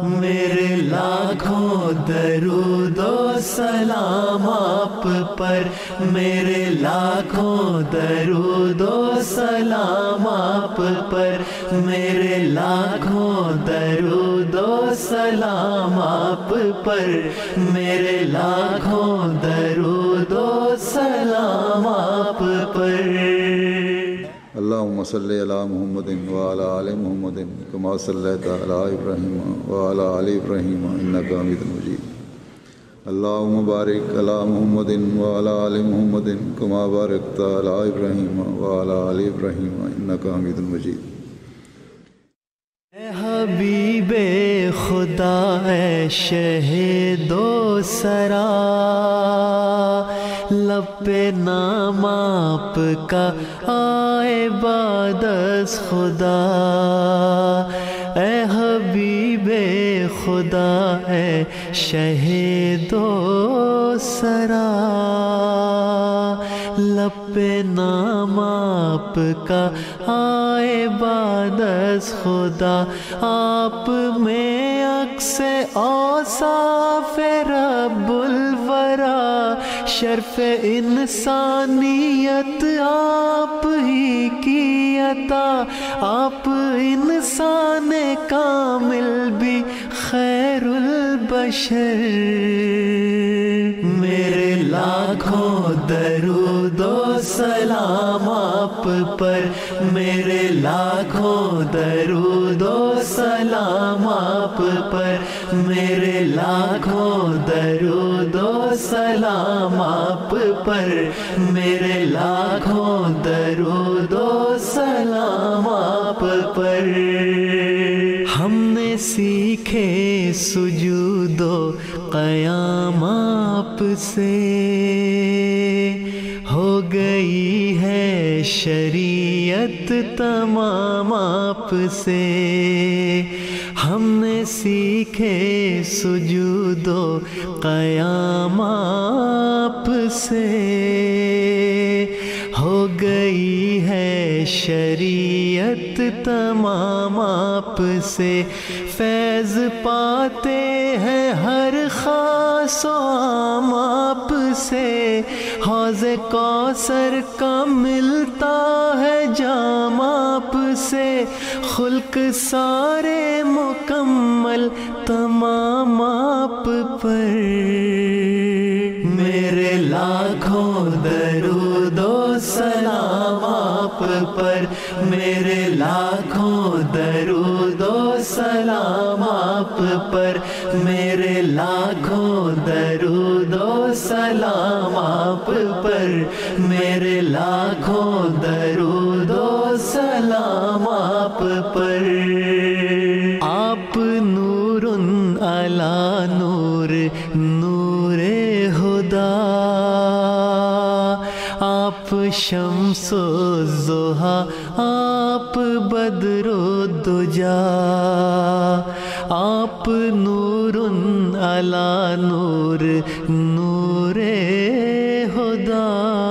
میرے لاکھوں درود و سلام آپ پر، میرے لاکھوں درود و سلام آپ پر، میرے لاکھوں درود و سلام آپ پر، میرے لاکھوں درود و سلام آپ پر۔ اللہم صلی علی محمد وعلی آل محمد کما صلیت علی ابراہیم وعلی آل ابراہیم انک حمید مجید۔ اللہم بارک علی محمد وعلی آل محمد کما بارکت علی ابراہیم وعلی آل ابراہیم انک حمید مجید۔ اے حبیب خدا اے شہید و سرا، لب پہ نام آپ کا آئے بعد از خدا۔ اے حبیب خدا اے شہید و سرا، لب پہ نام آپ کا آئے بعد از خدا۔ آپ میں عکس اوصاف رب الورا، شرف انسانیت آپ ہی کی عطا، آپ انسان کامل بھی خیر البشر۔ میرے لاکھوں درود و سلام آپ پر، میرے لاکھوں درود و سلام آپ پر، میرے لاکھوں درود و سلام آپ پر، میرے لاکھوں درود و سلام آپ پر۔ ہم نے سیکھے سجود و قیام آپ سے، ہو گئی ہے شریعت تمام آپ سے۔ ہم نے سیکھے سجود و قیام آپ سے، ہو گئی ہے شریعت تمام آپ سے۔ فیض پاتے ہیں ہر خاص و عام آپ سے، حوض کوثر کا ملتا ہے جام آپ سے، خلق سارے مکمل تمام آپ پر۔ میرے لاکھوں درود و سلام آپ پر، میرے لاکھوں درود و سلام آپ پر، میرے لاکھوں درود و سلام آپ پر، میرے لاکھوں درود و سلام آپ پر۔ آپ نور علی نور، نور خدا، آپ شمس و ضحیٰ، آپ بدر و دجا، آپ نور علی نور، نور خدا،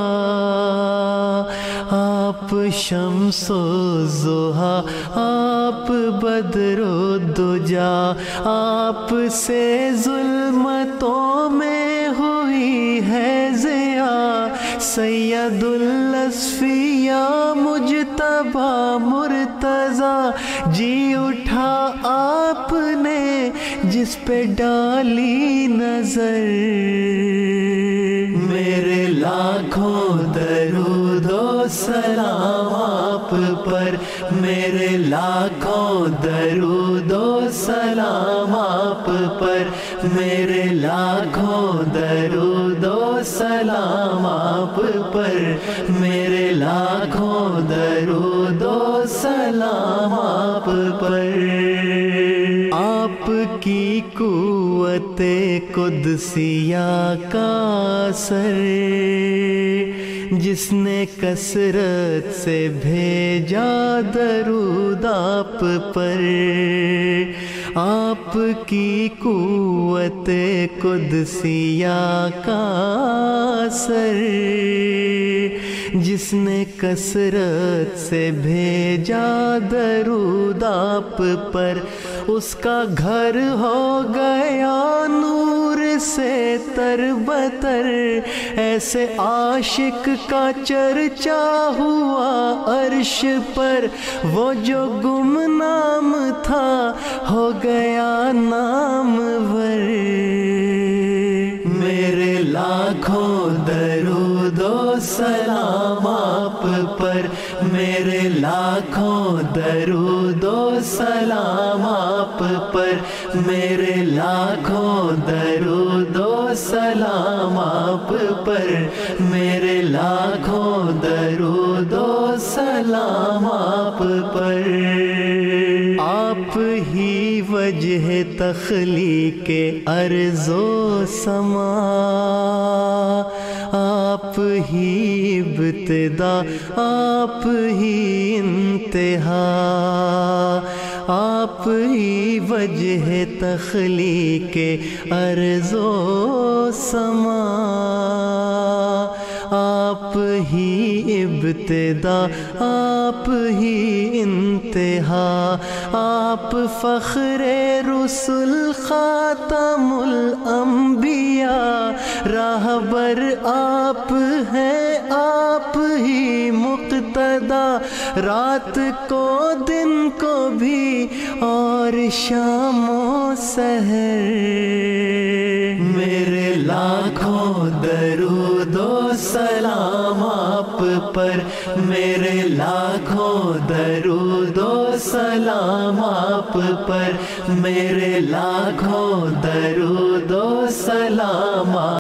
آپ شمس و ضحیٰ، آپ بدر و دجا، آپ سے ظلمتوں میں ہوئی ہے ضیاء، سید الاصفیاء مجتبی مرتضیٰ، جی اٹھا آپ نے جس پہ ڈالی نظر۔ میرے لاکھوں درود و سلام آپ پر، میرے لاکھوں درود و سلام آپ پر، میرے لاکھوں درود و سلام آپ پر، میرے لاکھوں درود و سلام آپ پر۔ آپ کی قوت قدسیہ کا اثر، جس نے کثرت سے بھیجا درود آپ پر، آپ کی قوت قدسیہ کا اثر، جس نے کثرت سے بھیجا درود آپ پر، اس کا گھر ہو گیا نور سے تربتر، ایسے عاشق کا چرچا ہوا عرش پر، وہ جو گمنام تھا ہو گیا نامور۔ میرے لاکھوں درود و سلام آپ پر، میرے لاکھوں درود و سلام آپ پر، میرے لاکھوں درود و سلام آپ پر، میرے لاکھوں درود و سلام آپ پر۔ آپ ہی وجہ تخلیق ارض و سما، آپ ہی ابتدا آپ ہی انتہا، آپ ہی وجہ تخلیق ارض و سما، آپ ہی ابتدا آپ ہی انتہا، آپ فخر رسل خاتم الانبیاء، راہبر آپ ہیں آپ ہی مقتدا، رات کو دن کو بھی اور شام و سحر۔ میرے لاکھوں درود و سلام آپ پر، میرے لاکھوں درود و سلام آپ پر، میرے لاکھوں درود و سلام